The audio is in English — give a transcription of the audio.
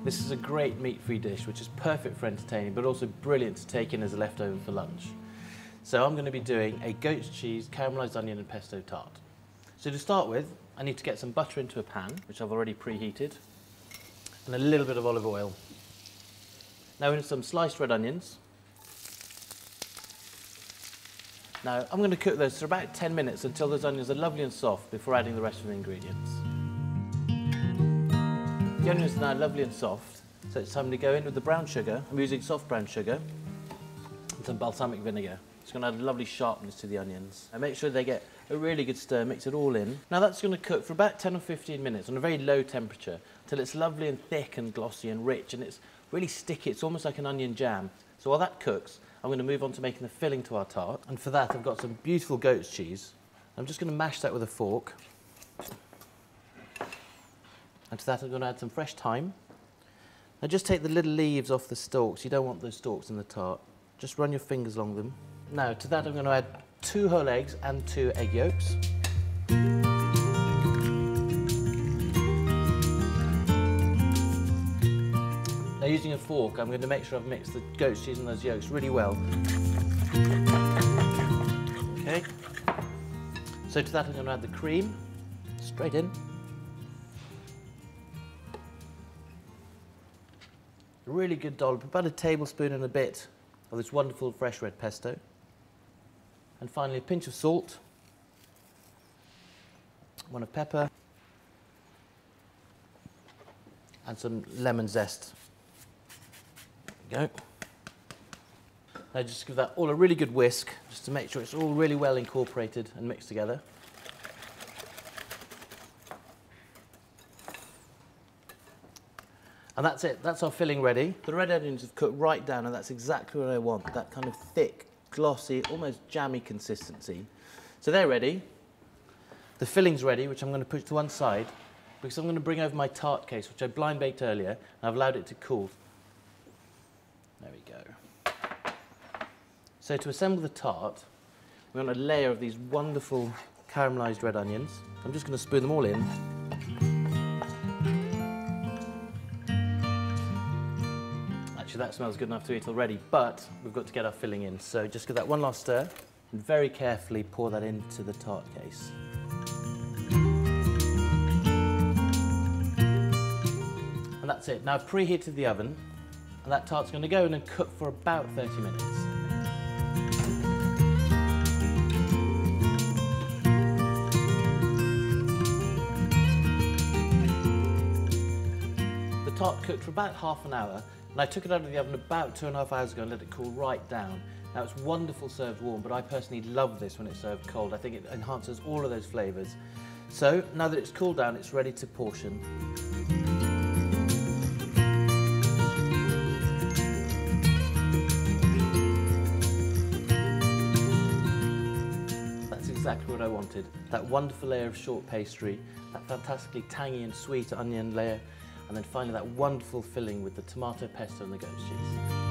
This is a great meat-free dish, which is perfect for entertaining, but also brilliant to take in as a leftover for lunch. So I'm going to be doing a goat's cheese, caramelised onion and pesto tart. So to start with, I need to get some butter into a pan, which I've already preheated, and a little bit of olive oil. Now in some sliced red onions. Now I'm going to cook those for about 10 minutes until those onions are lovely and soft before adding the rest of the ingredients. The onions are now lovely and soft, so it's time to go in with the brown sugar. I'm using soft brown sugar and some balsamic vinegar. It's going to add a lovely sharpness to the onions. And make sure they get a really good stir, mix it all in. Now that's going to cook for about 10 or 15 minutes on a very low temperature until it's lovely and thick and glossy and rich and it's really sticky. It's almost like an onion jam. So while that cooks, I'm going to move on to making the filling to our tart. And for that I've got some beautiful goat's cheese. I'm just going to mash that with a fork. And to that I'm going to add some fresh thyme. Now just take the little leaves off the stalks. You don't want those stalks in the tart. Just run your fingers along them. Now to that I'm going to add 2 whole eggs and 2 egg yolks. Now using a fork I'm going to make sure I've mixed the goat's cheese and those yolks really well. Okay. So to that I'm going to add the cream, straight in. A really good dollop, about a tablespoon and a bit of this wonderful fresh red pesto. And finally a pinch of salt, one of pepper, and some lemon zest. There we go. Now just give that all a really good whisk, just to make sure it's all really well incorporated and mixed together. And that's it, that's our filling ready. The red onions have cooked right down and that's exactly what I want, that kind of thick, glossy, almost jammy consistency. So they're ready. The filling's ready, which I'm going to push to one side because I'm going to bring over my tart case, which I blind baked earlier, and I've allowed it to cool. There we go. So to assemble the tart, we want a layer of these wonderful caramelised red onions. I'm just going to spoon them all in. That smells good enough to eat already, but we've got to get our filling in. So just give that one last stir and very carefully pour that into the tart case. And that's it. Now I've preheated the oven and that tart's going to go in and cook for about 30 minutes. The tart cooked for about half an hour. And I took it out of the oven about 2.5 hours ago and let it cool right down. Now it's wonderful served warm, but I personally love this when it's served cold. I think it enhances all of those flavours. So now that it's cooled down, it's ready to portion. That's exactly what I wanted. That wonderful layer of short pastry, that fantastically tangy and sweet onion layer, and then finally that wonderful filling with the tomato pesto and the goat's cheese.